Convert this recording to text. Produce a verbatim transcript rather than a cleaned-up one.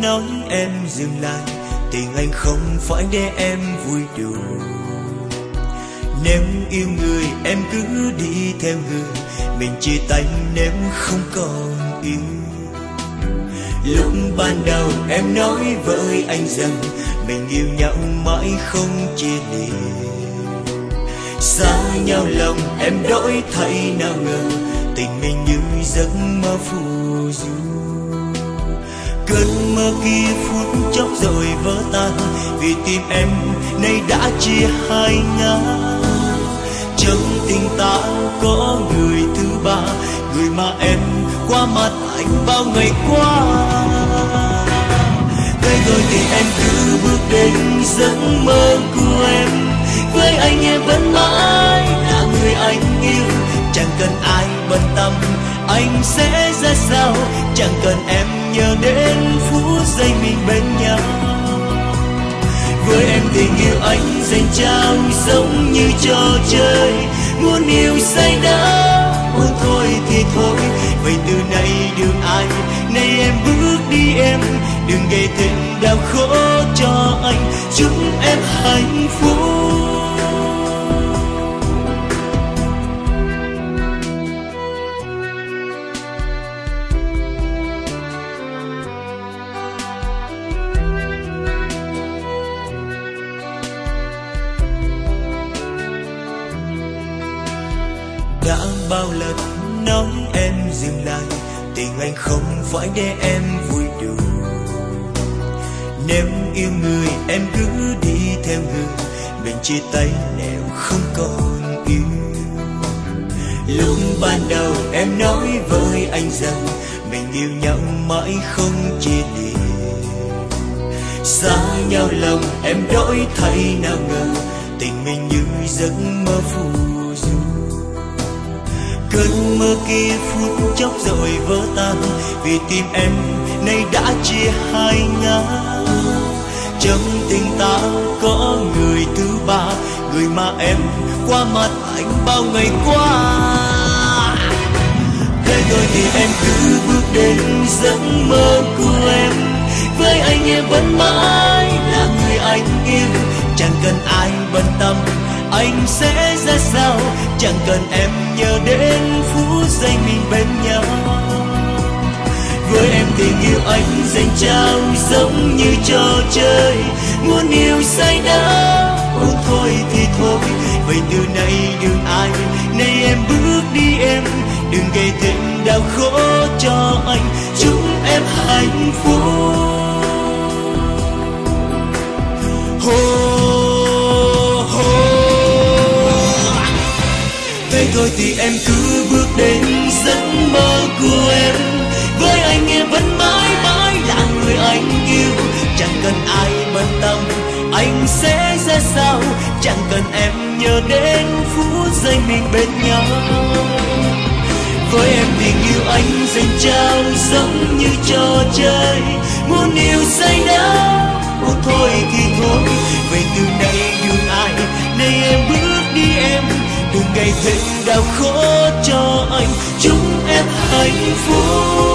nói em dừng lại. Tình anh không phải để em vui đùa. Nếu yêu người em cứ đi theo người, mình chia tay nếu không còn yêu. Lúc ban đầu em nói với anh rằng mình yêu nhau mãi không chia lìa. Xa nhau lòng em đổi thay nào ngờ, tình mình như giấc mơ phù du. Cơn mơ kia phút chốc rồi vỡ tan, vì tim em nay đã chia hai ngả. Trong tình ta có người thứ ba, người mà em qua mặt anh bao ngày qua. Thế rồi thì em cứ bước đến giấc mơ của em. Với anh em vẫn mãi là người anh yêu. Chẳng cần ai bận tâm anh sẽ ra sao, chẳng cần em nhớ đến phút giây mình bên nhau. Với em tình yêu anh dành trao giống như trò chơi, muốn yêu say đắm, muốn thôi thì thôi. Vậy từ nay đường ai, nay em bước đi em, đừng gây thêm đau khổ cho anh. Chúc em hạnh phúc. Đã bao lần nói em dừng lại, tình anh không phải để em vui đùa. Nếu yêu người em cứ đi theo người, mình chia tay nếu không còn yêu. Lúc ban đầu em nói với anh rằng mình yêu nhau mãi không chia lìa. Xa nhau lòng em đổi thay nào ngờ, tình mình như giấc mơ phù du. Cơn mơ kia phút chốc rồi vỡ tan, vì tim em nay đã chia hai ngả. Trong tình ta có người thứ ba, người mà em qua mặt anh bao ngày qua. Thế rồi thì em cứ bước đến giấc mơ của em. Với anh em vẫn mãi là người anh yêu. Chẳng cần ai bận tâm anh sẽ ra sao, chẳng cần em nhớ đến phút giây mình bên nhau. Với em tình yêu anh dành trao giống như trò chơi, muốn yêu say đắm, muốn thôi thì thôi. Vậy từ nay đường ai, nay em bước đi em, đừng gây thêm đau khổ cho anh. Chúc em hạnh phúc. Thế thôi thì em cứ bước đến giấc mơ của em. Với anh em vẫn mãi mãi là người anh yêu. Chẳng cần ai bận tâm anh sẽ ra sao, chẳng cần em nhớ đến phút giây mình bên nhau. Với em tình yêu anh dành trao giống như trò chơi, muốn yêu say đắm, muốn thôi thì thôi. Vậy từ nay đường ai, nay em bước đi em, đừng gây thêm đau khổ cho anh. Chúc em hạnh phúc.